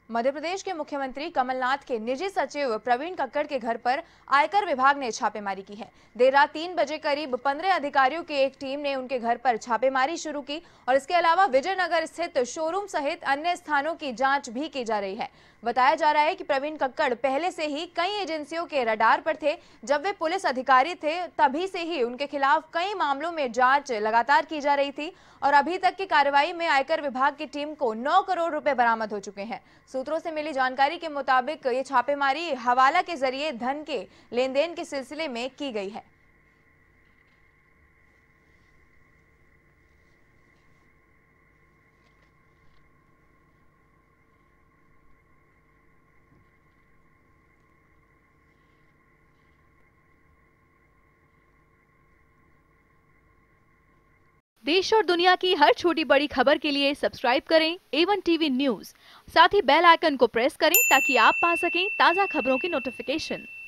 मध्य प्रदेश के मुख्यमंत्री कमलनाथ के निजी सचिव प्रवीण कक्कड़ के घर पर आयकर विभाग ने छापेमारी की है। देर रात 3 बजे करीब 15 अधिकारियों की एक टीम ने उनके घर पर छापेमारी शुरू की और इसके अलावा विजयनगर स्थित शोरूम सहित अन्य स्थानों की जांच भी की जा रही है। बताया जा रहा है कि प्रवीण कक्कड़ पहले से ही कई एजेंसियों के रडार पर थे। जब वे पुलिस अधिकारी थे तभी से ही उनके खिलाफ कई मामलों में जांच लगातार की जा रही थी और अभी तक की कार्रवाई में आयकर विभाग की टीम को 9 करोड़ रुपए बरामद हो चुके हैं। सूत्रों से मिली जानकारी के मुताबिक ये छापेमारी हवाला के जरिए धन के लेन देन के सिलसिले में की गई है। देश और दुनिया की हर छोटी बड़ी खबर के लिए सब्सक्राइब करें A1 टीवी न्यूज़। साथ ही बेल आइकन को प्रेस करें ताकि आप पा सकें ताज़ा खबरों की नोटिफिकेशन।